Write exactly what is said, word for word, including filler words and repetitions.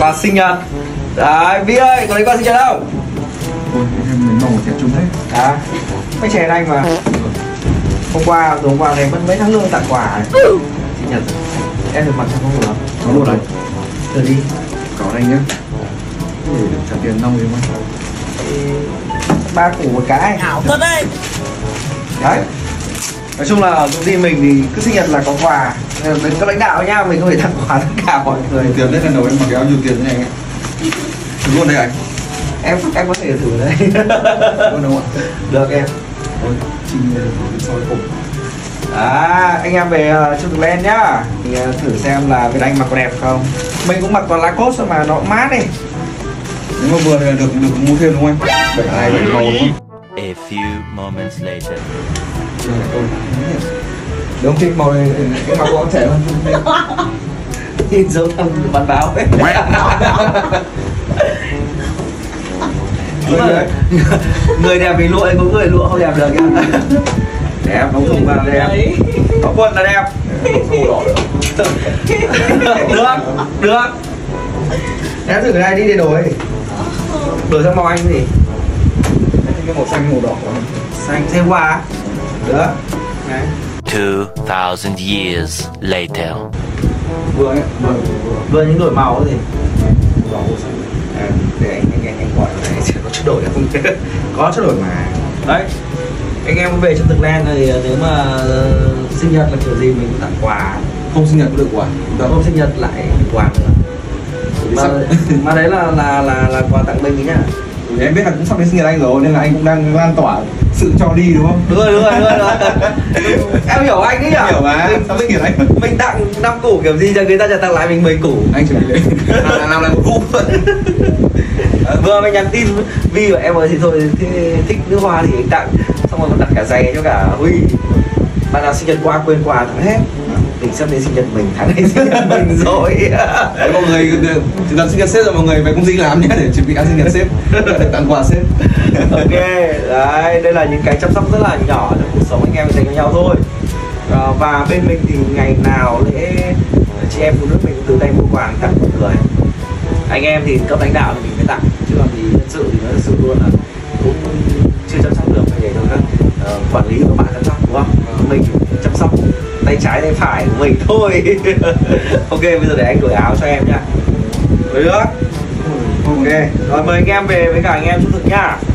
quà sinh nhật. Đấy, Vi ơi, có lấy quà sinh nhật không? Ôi, em lấy màu kẹp chung đấy. À, mấy chén anh mà. Hôm qua, từ hôm qua này mất mấy tháng lương tặng quà ấy. Sinh nhật. Em được mặc trong không được. Có một này. Đưa đi. Có đây nhá. Để được trả tiền nông đi mà. Ba củ một cái. Ảo thật đấy. Đấy. Nói chung là công ty mình thì cứ sinh nhật là có quà. Đến các lãnh đạo nhá, mình không thể tặng quà tất cả mọi người. Tiền đấy lần đầu em mặc cái áo nhiều tiền thế này anh ạ. Thử luôn đây anh. Em em có thể thử đấy. Luôn không ạ? Được em. Ôi, chị soi cùng. À, anh em về uh, Trung Thực Lên nhá. Thì uh, thử xem là Việt Anh mặc có đẹp không. Mình cũng mặc toàn Lacoste mà nó cũng mát đi. Nếu mà vừa thì được được mua thêm đúng không anh? Bảy này bảy màu đúng không? A few moments later. Rồi tôi Đúng khi màu này cái màu của trẻ hơn. Nhìn dấu thâm bản báo ấy. người, người đẹp vì lụa có người lụa không đẹp được nhá. Đẹp, bóng thùng vào đẹp. Có quần là đẹp. Được, được. Em thử cái này đi để đổi. Đổi sang màu anh gì? cái màu xanh màu đỏ của mình. Xanh thêm quà. Được. Đấy. Two thousand years later. Vừa ấy, vừa Vừa những đổi màu gì? đỏ màu xanh. À, để anh anh anh, anh gọi này sẽ có chút đổi không? Có chút đổi mà. Đấy. Anh em về Trung Thực Lên thì nếu mà uh, sinh nhật là kiểu gì mình cũng tặng quà. Không sinh nhật cũng được quà. Không sinh nhật lại quà nữa. Mà, mà đấy là là là là quà tặng mình nhá. Thì em biết là cũng sắp đến sinh nhật anh rồi nên là anh cũng đang lan tỏa sự cho đi đúng không? Đúng rồi, đúng rồi, đúng rồi, đúng rồi. Em hiểu anh ấy nhỉ? Hiểu mà, sắp sinh nhật anh. Mình tặng năm củ kiểu gì cho người taจะtặng lại mình mười củ. Anh chuẩn bị lên làm, làm lại một vụ. Vừa mới nhắn tin Vi của em ơi thì thôi thì thích nước hoa thì anh tặng, xong rồi còn đặt cả giày cho cả Huy. Bạn nào sinh nhật qua quên quà thằng hết. Mình sắp đến sinh nhật mình, tháng này sinh nhật mình rồi. Đấy, mọi người chúng ta sinh nhật sếp rồi mọi người về công ty làm nhé để chuẩn bị ăn sinh nhật sếp, để tặng quà sếp. Ok, đấy, đây là những cái chăm sóc rất là nhỏ trong cuộc sống anh em dành cho nhau thôi. À, và bên mình thì ngày nào lễ chị em phụ nữ mình cũng từ tay mua quà tặng mọi người. Anh em thì cấp lãnh đạo thì mình phải tặng, chứ còn thì nhân sự thì nó thực sự luôn là cũng chưa chăm sóc được, phải để cho các uh, quản lý của bạn chăm sóc đúng không? Mình chăm sóc tay trái tay phải của mình thôi. Ok, bây giờ để anh đổi áo cho em nhá. Được. Ok, rồi mời anh em về với cả anh em Trung Thực nhá.